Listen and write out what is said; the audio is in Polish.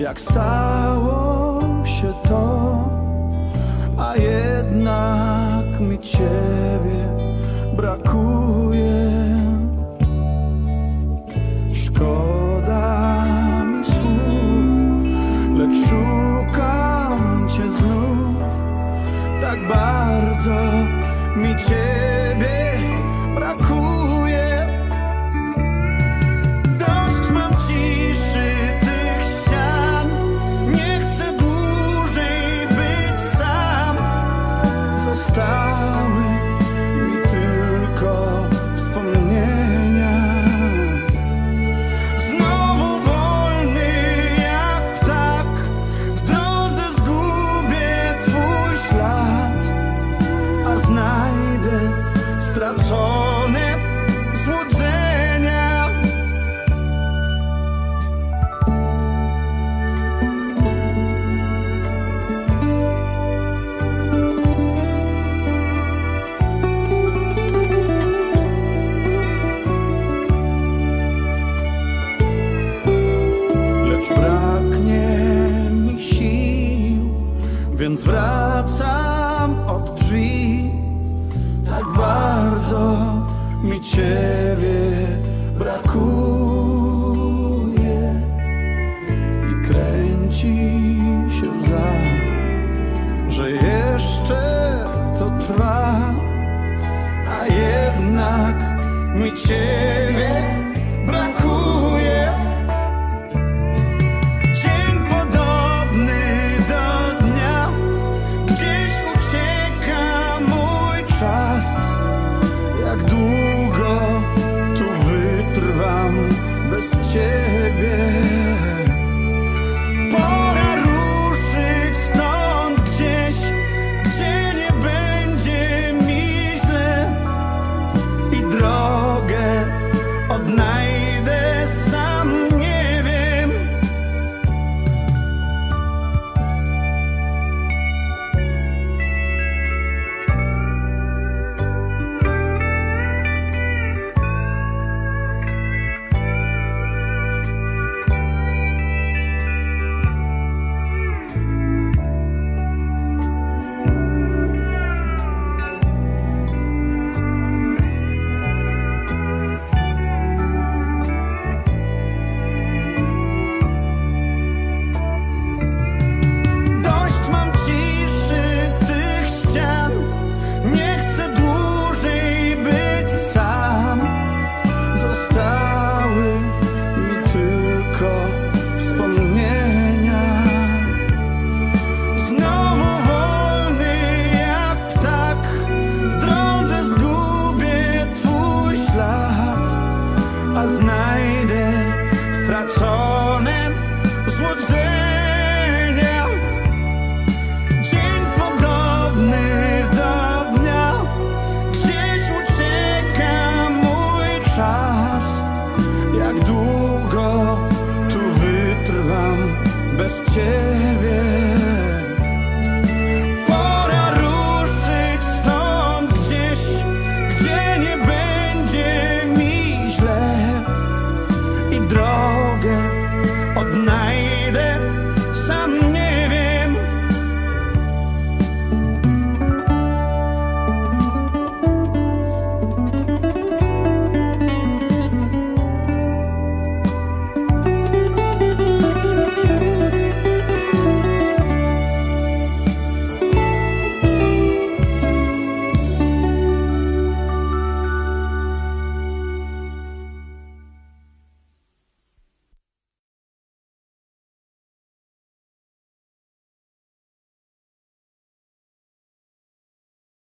jak stało się to, a jednak mi ciebie brakuje. Szkoda mi słów, lecz szukam cię znów. Tak bardzo mi ciebie brakuje. Dość mam ciszy tych ścian, nie chcę dłużej być sam. Zostały mi tylko wspomnienia. Znowu wolny jak ptak, w drodze zgubię twój ślad, a znajdę stracone złudzenia. Lecz braknie mi sił, więc wracam od drzwi. Tak bardzo mi ciebie brakuje i kręci się łza, że jeszcze to trwa, a jednak mi ciebie